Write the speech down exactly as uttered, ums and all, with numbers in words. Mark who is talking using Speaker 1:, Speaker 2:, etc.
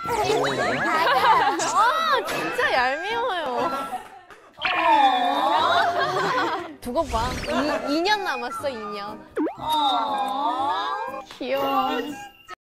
Speaker 1: 아, 진짜 얄미워요. 두고 봐. 이 년 남았어, 이 년. 귀여워.